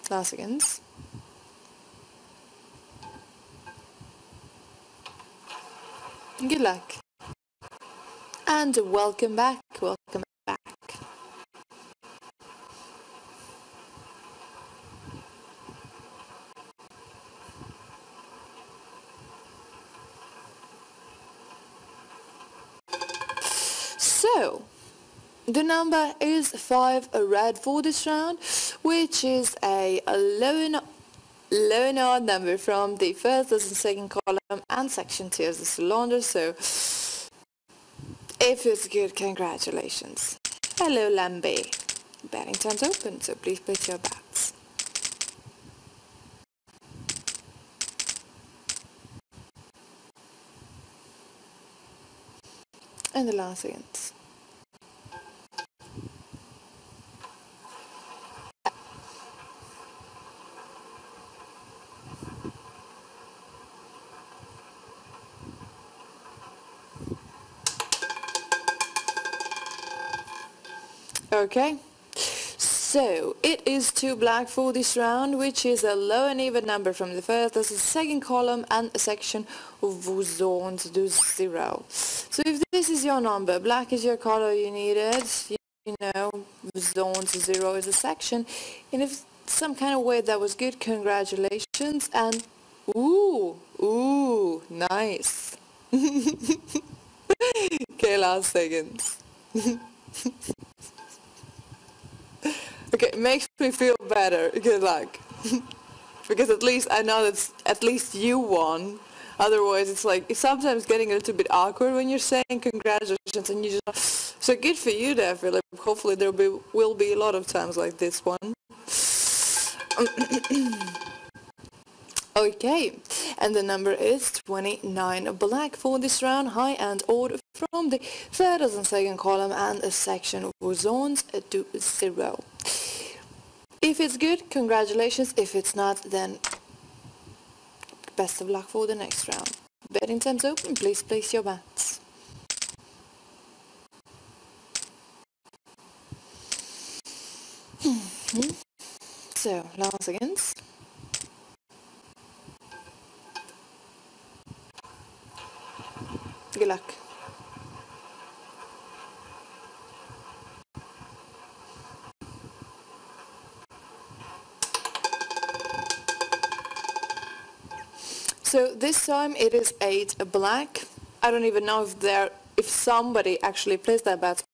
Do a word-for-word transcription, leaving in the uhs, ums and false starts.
Last seconds. Good luck. And welcome back, welcome back. So, the number is five, a red for this round, which is a, a low, low and odd number from the first and second column and section two of the cylinder. So, if it's good, congratulations. Hello, Lambe. Betting time's open, so please place your bets. And the last seconds. Okay, so it is two black for this round, which is a low and even number from the first, that's the second column and a section of zones to zero. So if this is your number, black is your color you needed, you know, zones zero is a section, and if some kind of way that was good, congratulations, and ooh, ooh, nice. Okay, last seconds. Okay, it makes me feel better. Good luck. Because at least I know that at least you won. Otherwise, it's like, it's sometimes getting a little bit awkward when you're saying congratulations and you just... So good for you there, Philip. Hopefully there will be, will be a lot of times like this one. Okay, and the number is twenty-nine. Black for this round, high and odd from the third and second column and a section of zones to zero. If it's good, congratulations. If it's not, then best of luck for the next round. Betting time's open. Please place your bets. So, last seconds. Good luck. So this time it is eight black. I don't even know if there, if somebody actually placed their bets